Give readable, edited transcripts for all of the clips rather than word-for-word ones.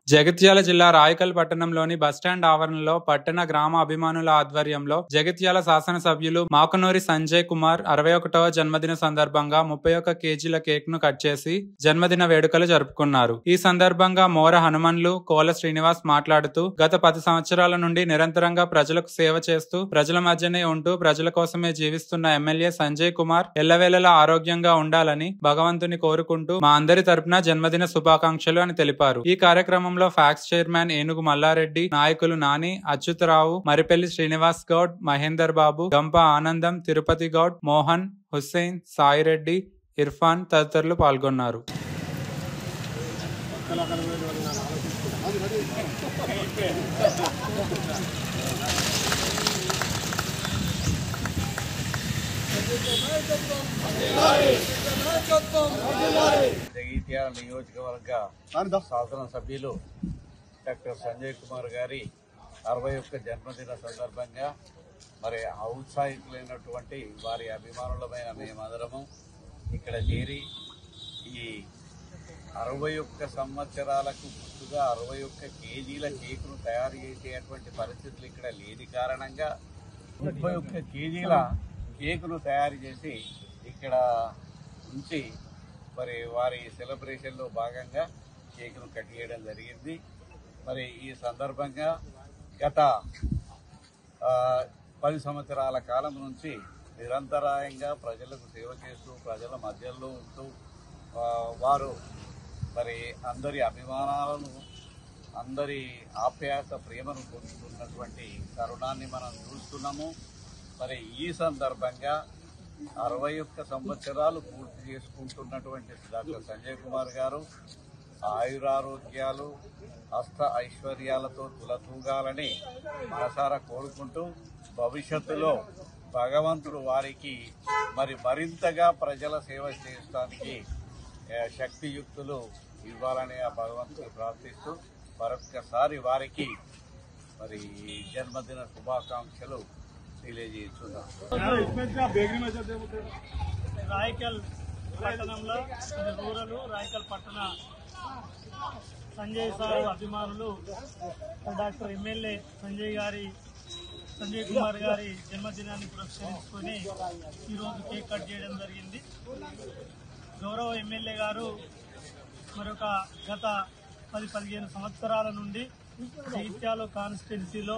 జగిత్యాల జిల్లా రాయకల్ పట్టణంలోని బస్టాండ్ ఆవరణలో పట్టణ గ్రామ అభిమానుల ఆధ్వర్యంలో జగిత్యాల శాసనసభ్యులు మాకనూరి సంజయ్ కుమార్ 61వ జన్మదిన సందర్భంగా 31 కేజీల కేక్ ను కట్ చేసి జన్మదిన వేడుకలు జరుపుకున్నారు. ఈ సందర్భంగా మోర హనుమన్లు, కోల శ్రీనివాస్ మాట్లాడుతూ గత 10 సంవత్సరాల నుండి నిరంతరంగా ప్రజలకు సేవ చేస్తూ ప్రజల మధ్యనే ఉంటూ ప్రజల కోసమే జీవిస్తున్న ఎమ్మెల్యే సంజయ్ కుమార్ ఎల్లవేళలా ఆరోగ్యంగా ఉండాలని భగవంతుని కోరుకుంటూ మా అందరి తరపున జన్మదిన శుభాకాంక్షలు అని తెలిపారు. ఈ కార్యక్రమం ఫ్యాక్స్ చైర్మన్ ఏనుగు మల్లారెడ్డి, నాయకులు నాని, అచ్యుతరావు, మరిపెల్లి శ్రీనివాస్ గౌడ్, మహేందర్ బాబు, గంప ఆనందం, తిరుపతి గౌడ్, మోహన్, హుస్సేన్, సాయిరెడ్డి, ఇర్ఫాన్ తదితరులు పాల్గొన్నారు. జగిత్యాల నియోజకవర్గ శాసనసభ్యులు డాక్టర్ సంజయ్ కుమార్ గారి 61 జన్మదిన సందర్భంగా మరి ఔత్సాహికులైనటువంటి వారి అభిమానులమైన మేమందరము ఇక్కడ చేరి ఈ 61 సంవత్సరాలకు గుర్తుగా 61 కేజీల కేకును తయారు చేసేటువంటి పరిస్థితులు ఇక్కడ లేని కారణంగా 31 కేజీల కేకును తయారు చేసి ఇక్కడ ఉంచి మరి వారి సెలబ్రేషన్లో భాగంగా కేకును కట్ చేయడం జరిగింది. మరి ఈ సందర్భంగా గత 10 సంవత్సరాల కాలం నుంచి నిరంతరాయంగా ప్రజలకు సేవ చేస్తూ ప్రజల మధ్యలో ఉంటూ వారు మరి అందరి అభిమానాలను, అందరి ఆప్యాయత, ప్రేమను పొందుతున్నటువంటి తరుణాన్ని మనం చూస్తున్నాము. మరి ఈ సందర్భంగా 61 సంవత్సరాలు పూర్తి చేసుకుంటున్నటువంటి డాక్టర్ సంజయ్ కుమార్ గారు ఆయురారోగ్యాలు, హస్త ఐశ్వర్యాలతో తులతూగాలని మనసారా కోరుకుంటూ భవిష్యత్తులో భగవంతుడు వారికి మరి మరింతగా ప్రజల సేవ చేయడానికి శక్తియుక్తులు ఇవ్వాలని ఆ భగవంతుడు ప్రార్థిస్తూ మరొక్కసారి వారికి మరి జన్మదిన శుభాకాంక్షలు తెలియజేస్తున్నాం. రాయకల్ పట్టణంలో రూరల్ రాయకల్ పట్టణ సంజయ్ సార్ అభిమానులు డాక్టర్ ఎమ్మెల్యే సంజయ్ కుమార్ గారి జన్మదినాన్ని పురస్కరించుకొని ఈరోజు కేక్ కట్ చేయడం జరిగింది. గౌరవ ఎమ్మెల్యే గారు మరొక గత 10-15 సంవత్సరాల నుండి జగిత్యాల కాన్స్టిట్యున్సీలో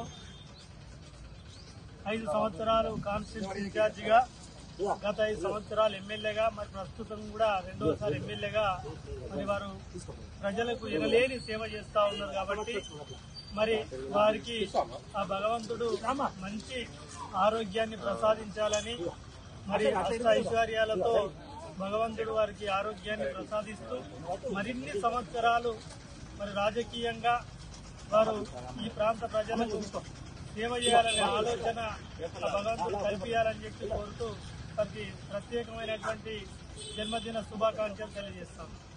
5 సంవత్సరాలు కాన్స్టిట్యున్సీ ఇన్ఛార్జిగా, గత 5 సంవత్సరాలు ఎమ్మెల్యేగా, మరి ప్రస్తుతం కూడా 2వసారి ఎమ్మెల్యేగా మరి వారు ప్రజలకు ఎనలేని సేవ చేస్తూ ఉన్నారు. కాబట్టి మరి వారికి ఆ భగవంతుడు మంచి ఆరోగ్యాన్ని ప్రసాదించాలని, మరి అష్ట ఐశ్వర్యాలతో భగవంతుడు వారికి ఆరోగ్యాన్ని ప్రసాదిస్తూ మరిన్ని సంవత్సరాలు మరి రాజకీయంగా వారు ఈ ప్రాంత ప్రజలకు సేవ చేయాలనే ఆలోచన భగవంతుడు కల్పించాలని చెప్పి కోరుతూ వారికి ప్రత్యేకమైనటువంటి జన్మదిన శుభాకాంక్షలు తెలియజేస్తాం.